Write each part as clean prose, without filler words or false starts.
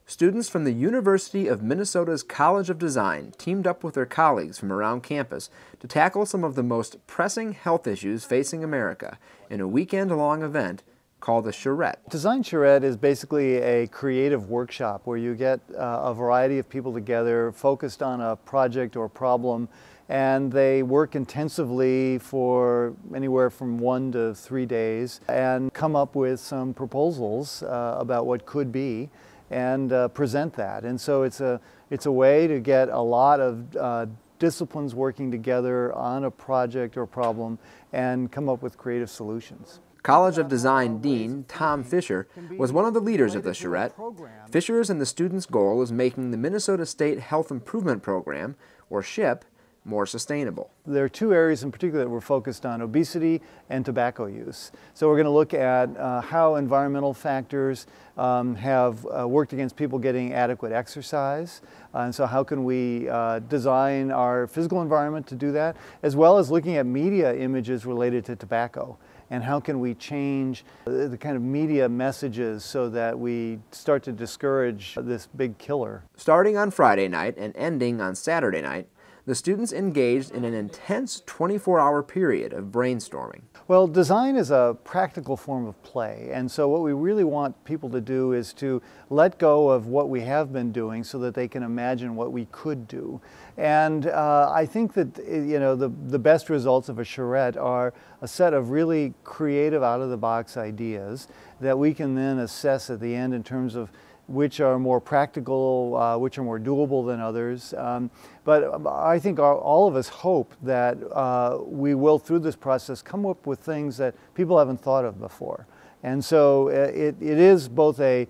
Students from the University of Minnesota's College of Design teamed up with their colleagues from around campus to tackle some of the most pressing health issues facing America in a weekend-long event called the Charette. Design Charette is basically a creative workshop where you get a variety of people together focused on a project or problem, and they work intensively for anywhere from 1 to 3 days and come up with some proposals about what could be and present that. And so it's a way to get a lot of disciplines working together on a project or problem and come up with creative solutions. College of Design Dean Tom Fisher was one of the leaders of the Charette. Fisher's and the students' goal is making the Minnesota State Health Improvement Program, or SHIP, more sustainable. There are 2 areas in particular that we're focused on: obesity and tobacco use. So we're going to look at how environmental factors have worked against people getting adequate exercise, and so how can we design our physical environment to do that, as well as looking at media images related to tobacco. And how can we change the kind of media messages so that we start to discourage this big killer? Starting on Friday night and ending on Saturday night, the students engaged in an intense 24-hour period of brainstorming. Well, design is a practical form of play, and so what we really want people to do is to let go of what we have been doing so that they can imagine what we could do. And I think that the best results of a charrette are a set of really creative, out-of-the-box ideas that we can then assess at the end in terms of which are more practical, which are more doable than others. But I think all of us hope that we will, through this process, come up with things that people haven't thought of before. And so it is both a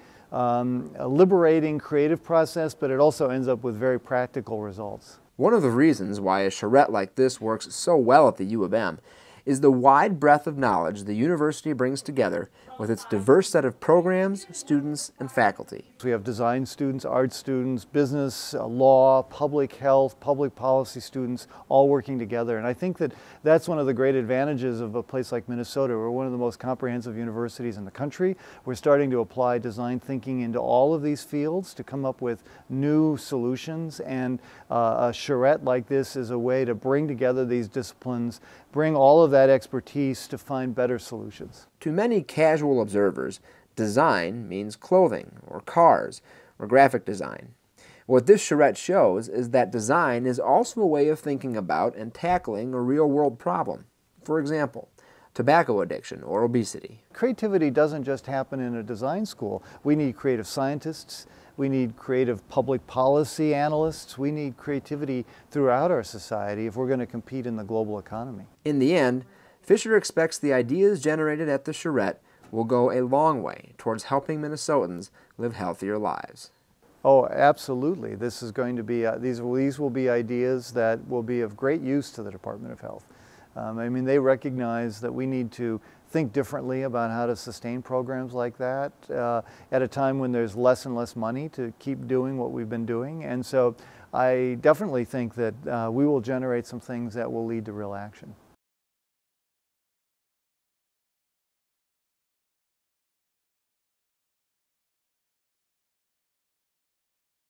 liberating, creative process, but it also ends up with very practical results. One of the reasons why a charrette like this works so well at the U of M is the wide breadth of knowledge the university brings together with its diverse set of programs, students, and faculty. We have design students, art students, business, law, public health, public policy students all working together. And I think that that's one of the great advantages of a place like Minnesota. We're one of the most comprehensive universities in the country. We're starting to apply design thinking into all of these fields to come up with new solutions. And a charrette like this is a way to bring together these disciplines, bring all of that expertise to find better solutions. To many casual observers, design means clothing, or cars, or graphic design. What this charrette shows is that design is also a way of thinking about and tackling a real-world problem. For example, tobacco addiction or obesity. Creativity doesn't just happen in a design school. We need creative scientists. We need creative public policy analysts. We need creativity throughout our society if we're going to compete in the global economy. In the end, Fisher expects the ideas generated at the charrette will go a long way towards helping Minnesotans live healthier lives. Oh, absolutely. This is going to be, these will be ideas that will be of great use to the Department of Health. I mean, they recognize that we need to think differently about how to sustain programs like that at a time when there's less and less money to keep doing what we've been doing. And so I definitely think that we will generate some things that will lead to real action.